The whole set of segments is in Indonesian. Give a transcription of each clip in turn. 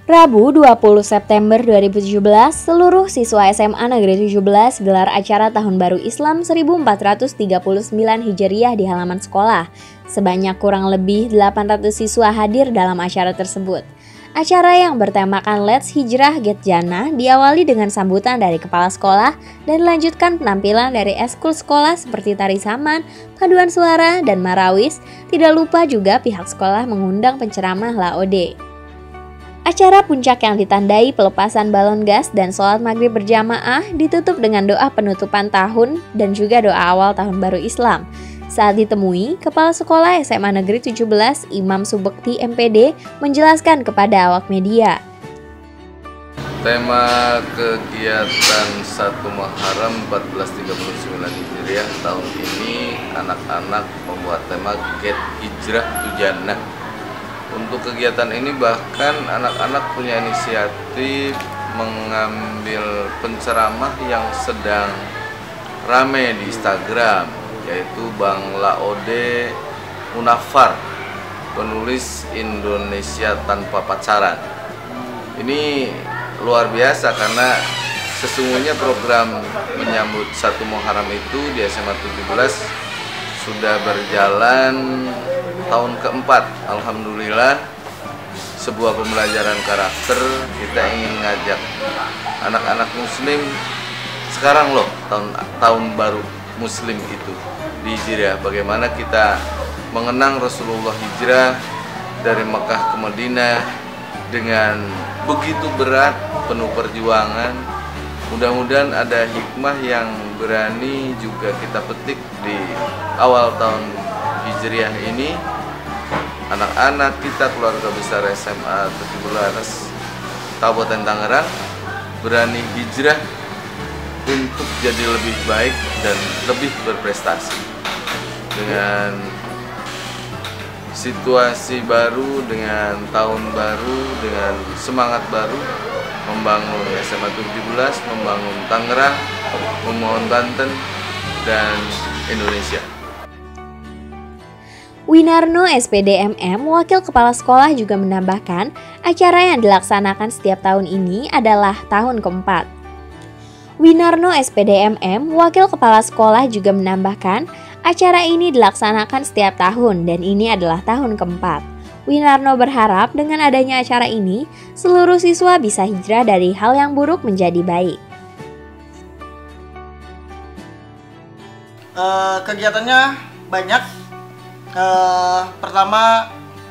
Rabu 20 September 2017, seluruh siswa SMA Negeri 17 gelar acara Tahun Baru Islam 1439 Hijriah di halaman sekolah. Sebanyak kurang lebih 800 siswa hadir dalam acara tersebut. Acara yang bertemakan Let's Hijrah Get Jannah diawali dengan sambutan dari kepala sekolah dan dilanjutkan penampilan dari eskul sekolah seperti tari saman, paduan suara, dan marawis. Tidak lupa juga pihak sekolah mengundang penceramah Laode. Acara puncak yang ditandai pelepasan balon gas dan sholat maghrib berjamaah ditutup dengan doa penutupan tahun dan juga doa awal tahun baru Islam. Saat ditemui, Kepala Sekolah SMA Negeri 17 Imam Subekti MPD menjelaskan kepada awak media. Tema kegiatan 1 Muharram 1439 Hijriah tahun ini anak-anak membuat tema Get Hijrah to Jannah. Untuk kegiatan ini bahkan anak-anak punya inisiatif mengambil penceramah yang sedang rame di Instagram, yaitu Bang Laode Munafar, penulis Indonesia Tanpa Pacaran. Ini luar biasa karena sesungguhnya program menyambut 1 Muharram itu di SMA 17 sudah berjalan tahun keempat. Alhamdulillah, sebuah pembelajaran karakter. Kita ingin ngajak anak-anak muslim sekarang loh, tahun baru muslim itu di Hijriah. Bagaimana kita mengenang Rasulullah hijrah dari Mekah ke Madinah dengan begitu berat, penuh perjuangan. Mudah-mudahan ada hikmah yang berani juga kita petik di awal tahun Hijriah ini. Anak-anak kita, keluarga besar SMA 17 Kabupaten Tangerang berani hijrah untuk jadi lebih baik dan lebih berprestasi. Dengan situasi baru, dengan tahun baru, dengan semangat baru, membangun SMA 17, membangun Tangerang, membangun Banten, dan Indonesia. Winarno SPDMM, Wakil Kepala Sekolah juga menambahkan, acara yang dilaksanakan setiap tahun ini adalah tahun keempat. Winarno SPDMM, Wakil Kepala Sekolah juga menambahkan, acara ini dilaksanakan setiap tahun dan ini adalah tahun keempat. Winarno berharap dengan adanya acara ini, seluruh siswa bisa hijrah dari hal yang buruk menjadi baik. Kegiatannya banyak. Pertama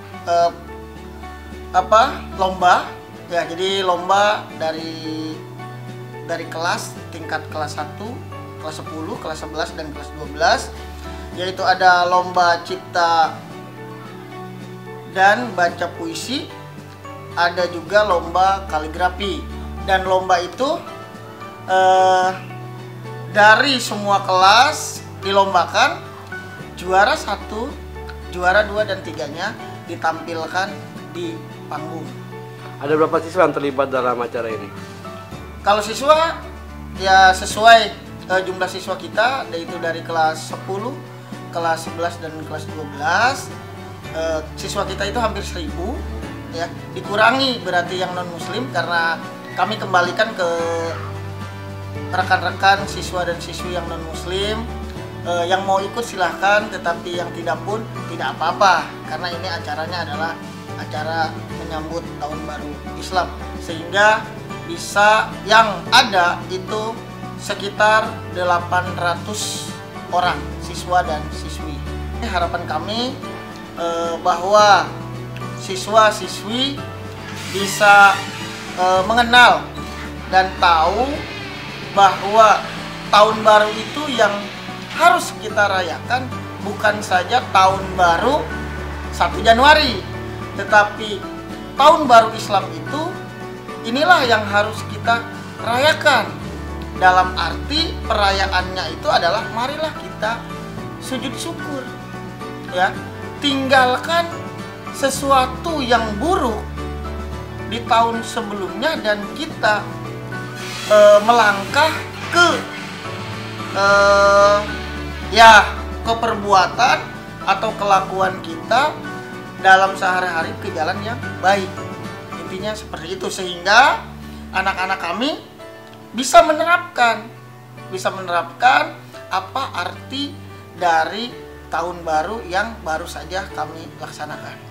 lomba ya, jadi lomba dari kelas tingkat kelas 1, kelas 10, kelas 11 dan kelas 12, yaitu ada lomba cipta dan baca puisi, ada juga lomba kaligrafi, dan lomba itu dari semua kelas dilombakan, juara 1, juara 2 dan 3-nya ditampilkan di panggung. Ada berapa siswa yang terlibat dalam acara ini? Kalau siswa ya sesuai jumlah siswa kita, yaitu dari kelas 10, kelas 11 dan kelas 12. Siswa kita itu hampir 1000 ya. Dikurangi berarti yang non muslim karena kami kembalikan ke rekan-rekan siswa dan siswi yang non muslim. Yang mau ikut silahkan, tetapi yang tidak pun tidak apa-apa, karena ini acaranya adalah acara menyambut tahun baru Islam, sehingga bisa yang ada itu sekitar 800 orang siswa dan siswi. Harapan kami bahwa siswa-siswi bisa mengenal dan tahu bahwa tahun baru itu yang harus kita rayakan bukan saja tahun baru 1 Januari, tetapi tahun baru Islam itu inilah yang harus kita rayakan. Dalam arti perayaannya itu adalah marilah kita sujud syukur ya, tinggalkan sesuatu yang buruk di tahun sebelumnya dan kita melangkah ke ke perbuatan atau kelakuan kita dalam sehari-hari ke jalan yang baik. artinya seperti itu, sehingga anak-anak kami bisa menerapkan apa arti dari tahun baru yang baru saja kami laksanakan.